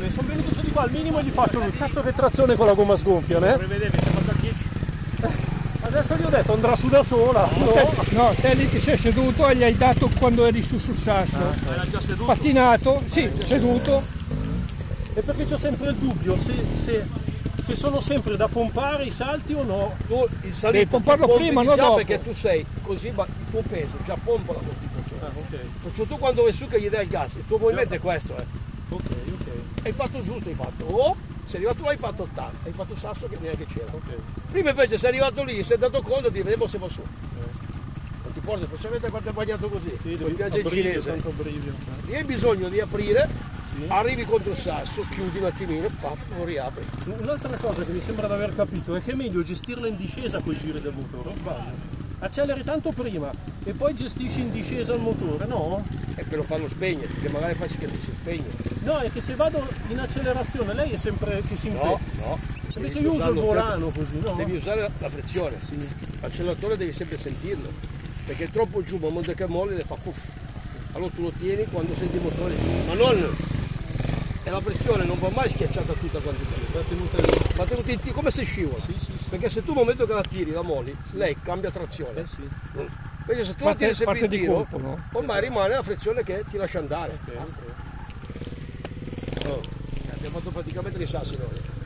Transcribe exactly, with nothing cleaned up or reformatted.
vedere, sono venuto su di qua, al minimo gli faccio un cazzo che trazione con la gomma sgonfia, eh? Vorrei vedere, siamo a dieci. Adesso gli ho detto andrà su da sola. No, te, no, te lì ti sei seduto e gli hai dato quando eri su sul sasso. Ah, era già seduto? Pastinato, sì, Ah, seduto. E perché c'ho sempre il dubbio se, se, se sono sempre da pompare i salti o no. Tu il salito Devi pomparlo tu pompi prima, di non già dopo. perché tu sei così, ma il tuo peso già pompa la ammortizzazione. Ah, ok, Perciò tu quando vai su che gli dai il gas, il tuo movimento è questo, eh. ok, ok. Hai fatto giusto, hai fatto. Oh, sei arrivato là, hai fatto ottanta, hai fatto sasso che neanche c'era. Ok. Prima invece sei arrivato lì, sei dato conto di vediamo se va su. Non ti porta, specialmente quando è bagnato così, Sì, con il viaggio in abbrivio, cinese. tanto abbrivio. Lì hai bisogno di aprire, Sì. arrivi contro il sasso, chiudi un attimino, paf, lo riapri. Un'altra cosa che mi sembra di aver capito è che è meglio gestirla in discesa con i giri del motore, o sbaglio? Acceleri tanto prima e poi gestisci in discesa il motore, no? E per lo farlo spegnere, che magari fai che ti si spegne. No, è che se vado in accelerazione lei è sempre che si No, impegna. no. Invece Devi io uso il usarlo volano così, no? Devi usare la frizione, Sì. l'acceleratore devi sempre sentirlo, perché è troppo giù, ma molto che molle le fa puff. Allora tu lo tieni quando senti il motore, ma non. E la pressione non va mai schiacciata tutta quanto va tenuta lì, va tenuta in come se scivola. Sì, sì, sì. Perché se tu al momento che la tiri, la molli, lei cambia trazione. Eh sì. Invece se tu Parte- la tiri sempre parte in di tiro, colpo, no? ormai rimane la frizione che ti lascia andare. Ok, ok. Oh, abbiamo fatto praticamente dei sassi noi.